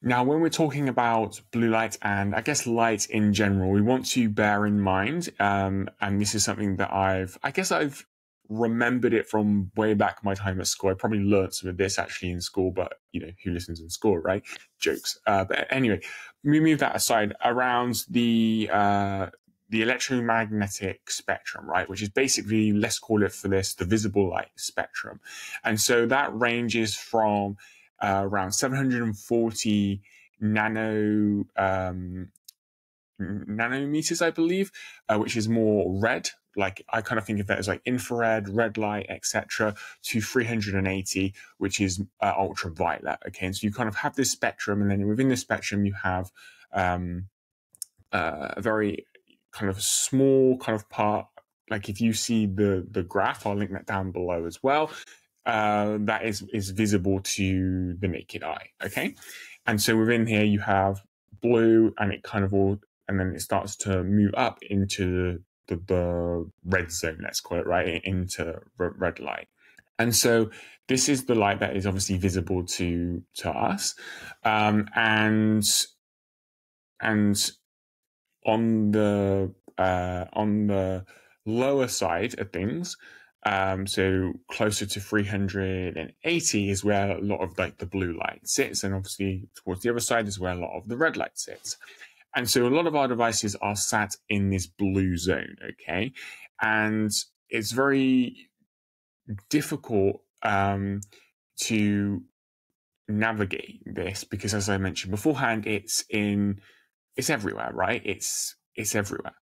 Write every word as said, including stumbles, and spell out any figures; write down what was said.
Now, when we're talking about blue light and I guess light in general, we want to bear in mind, um, and this is something that I've, I guess I've remembered it from way back my time at school. I probably learned some of this actually in school, but you know, who listens in school, right? Jokes. Uh, but anyway, we move that aside around the, uh, the electromagnetic spectrum, right? Which is basically, let's call it for this, the visible light spectrum. And so that ranges from Uh, around seven hundred forty nano um, nanometers, I believe, uh, which is more red. Like I kind of think of that as like infrared, red light, et cetera, to three hundred eighty, which is uh, ultraviolet. Okay, and so you kind of have this spectrum, and then within the spectrum you have um, uh, a very kind of small kind of part. Like if you see the the graph, I'll link that down below as well. Uh, that is is visible to the naked eye. Okay, and so within here you have blue, and it kind of all, and then it starts to move up into the, the red zone. Let's call it right into red light. And so this is the light that is obviously visible to to us, um, and and on the uh, on the lower side of things. Um, so closer to three hundred eighty is where a lot of like the blue light sits, and obviously towards the other side is where a lot of the red light sits. And so a lot of our devices are sat in this blue zone, okay? And it's very difficult um, to navigate this because, as I mentioned beforehand, it's in it's everywhere, right? It's it's everywhere.